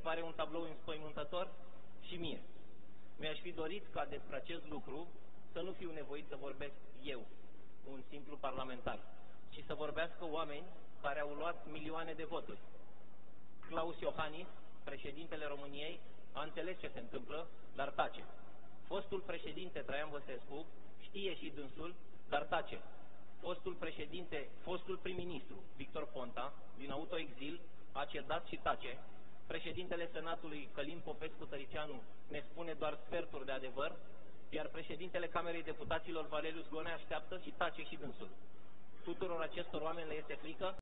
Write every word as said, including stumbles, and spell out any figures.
pare un tablou înspăimântător? Și mie. Mi-aș fi dorit ca despre acest lucru să nu fiu nevoit să vorbesc eu, un simplu parlamentar, ci să vorbească oameni care au luat milioane de voturi. Klaus Iohannis, președintele României, a înțeles ce se întâmplă, dar tace. Fostul președinte Traian Băsescu știe și dânsul, dar tace. Fostul președinte, fostul prim-ministru Victor Ponta, din autoexil, a cedat și tace. Președintele Senatului Călin Popescu-Tăricianu ne spune doar sferturi de adevăr, iar președintele Camerei Deputaților Valeriu Zgonea așteaptă și tace și dânsul. Tuturor acestor oameni le este frică